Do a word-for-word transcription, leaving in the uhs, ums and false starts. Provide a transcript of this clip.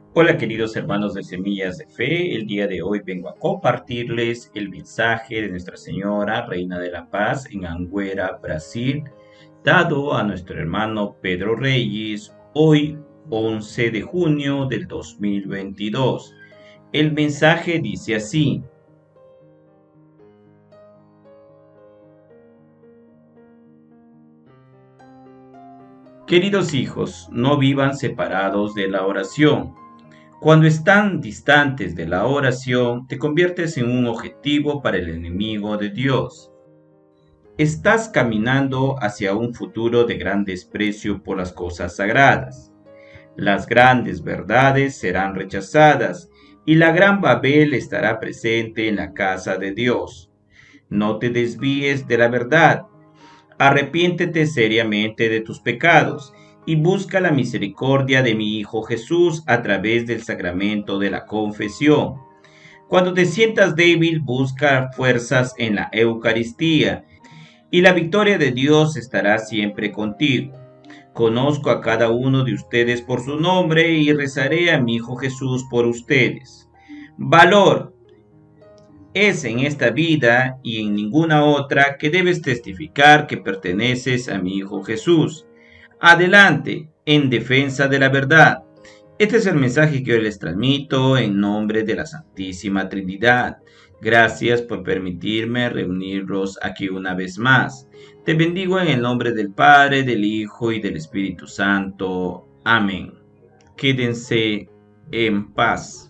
Hola queridos hermanos de Semillas de Fe, el día de hoy vengo a compartirles el mensaje de Nuestra Señora, Reina de la Paz, en Anguera, Brasil, dado a nuestro hermano Pedro Reyes, hoy once de junio del dos mil veintidós. El mensaje dice así: Queridos hijos, no vivan separados de la oración. Cuando están distantes de la oración, te conviertes en un objetivo para el enemigo de Dios. Estás caminando hacia un futuro de gran desprecio por las cosas sagradas. Las grandes verdades serán rechazadas y la gran Babel estará presente en la casa de Dios. No te desvíes de la verdad. Arrepiéntete seriamente de tus pecados y busca la misericordia de mi Hijo Jesús a través del sacramento de la confesión. Cuando te sientas débil, busca fuerzas en la Eucaristía y la victoria de Dios estará siempre contigo. Conozco a cada uno de ustedes por su nombre y rezaré a mi Hijo Jesús por ustedes. Valor. Es en esta vida y en ninguna otra que debes testificar que perteneces a mi Hijo Jesús. Adelante, en defensa de la verdad. Este es el mensaje que hoy les transmito en nombre de la Santísima Trinidad. Gracias por permitirme reunirlos aquí una vez más. Te bendigo en el nombre del Padre, del Hijo y del Espíritu Santo. Amén. Quédense en paz.